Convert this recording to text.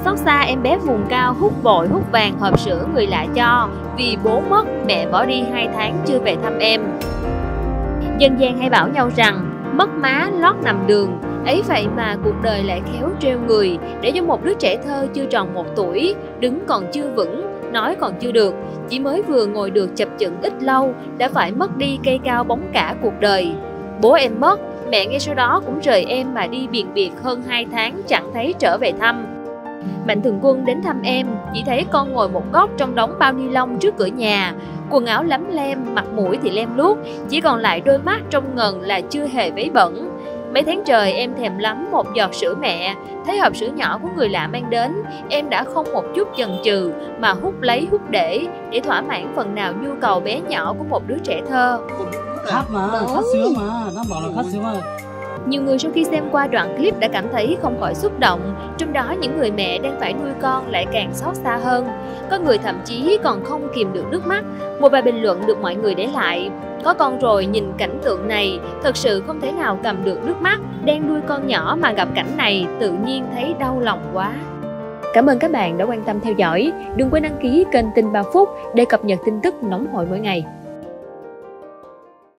xót xa em bé vùng cao hút vội hút vàng hộp sữa người lạ cho, vì bố mất, mẹ bỏ đi 2 tháng chưa về thăm em. Dân gian hay bảo nhau rằng mất má lót nằm đường, ấy vậy mà cuộc đời lại khéo trêu người, để cho một đứa trẻ thơ chưa tròn 1 tuổi, đứng còn chưa vững, nói còn chưa được, chỉ mới vừa ngồi được chập chững ít lâu đã phải mất đi cây cao bóng cả cuộc đời. Bố em mất, mẹ ngay sau đó cũng rời em mà đi biền biệt hơn 2 tháng chẳng thấy trở về thăm. Mạnh Thường Quân đến thăm em, chỉ thấy con ngồi một góc trong đống bao ni lông trước cửa nhà, quần áo lấm lem, mặt mũi thì lem luốc, chỉ còn lại đôi mắt trong ngần là chưa hề vấy bẩn. Mấy tháng trời em thèm lắm một giọt sữa mẹ, thấy hộp sữa nhỏ của người lạ mang đến, em đã không một chút chần chừ mà hút lấy hút để thỏa mãn phần nào nhu cầu bé nhỏ của một đứa trẻ thơ. Khát mà, khát sữa mà, nó bảo là khát sữa mà. Nhiều người sau khi xem qua đoạn clip đã cảm thấy không khỏi xúc động, trong đó những người mẹ đang phải nuôi con lại càng xót xa hơn. Có người thậm chí còn không kìm được nước mắt. Một vài bình luận được mọi người để lại: có con rồi nhìn cảnh tượng này, thật sự không thể nào cầm được nước mắt, đang nuôi con nhỏ mà gặp cảnh này tự nhiên thấy đau lòng quá. Cảm ơn các bạn đã quan tâm theo dõi. Đừng quên đăng ký kênh Tin 3 Phút để cập nhật tin tức nóng hổi mỗi ngày.